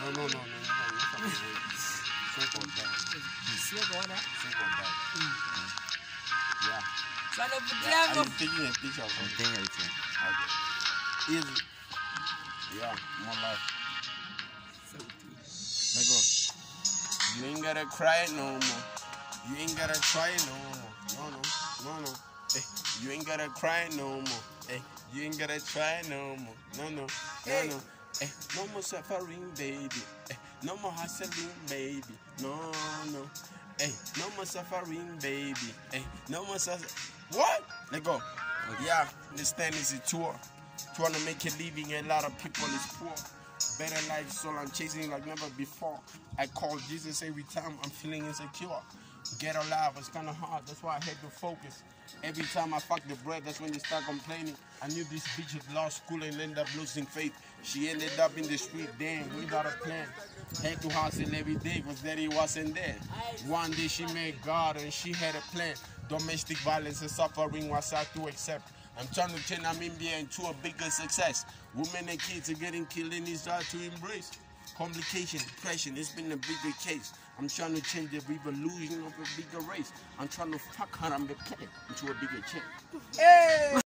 No. 5 ans. Yeah. Ça le I'm taking a picture of it. Okay. Easy. Yeah, more life. Let go. You ain't gotta cry no more. You ain't gotta try no more. No. Hey, you ain't gotta cry no more. Hey, you ain't gotta try no more. No. Hey, no more suffering, baby. Hey, no more hustling, baby. No. Hey, no more suffering, baby. Hey, no more suffering. What? Let go. Yeah, this thing is a tour. Trying to make a living, a lot of people is poor. Better life, so I'm chasing like never before. I call Jesus every time I'm feeling insecure. Get alive, it's kind of hard, that's why I had to focus. Every time I fuck the bread, that's when they start complaining. I knew this bitch had lost school and ended up losing faith. She ended up in the street, damn, without a plan. Had to hustle every day, cause daddy wasn't there. One day she met God and she had a plan. Domestic violence and suffering was hard to accept. I'm trying to turn Namibia into a bigger success. Women and kids are getting killed and it's hard to embrace. Complication, depression, it's been a bigger case. I'm trying to change the revolution of a bigger race. I'm trying to fuck Harambe into a bigger chain. Hey!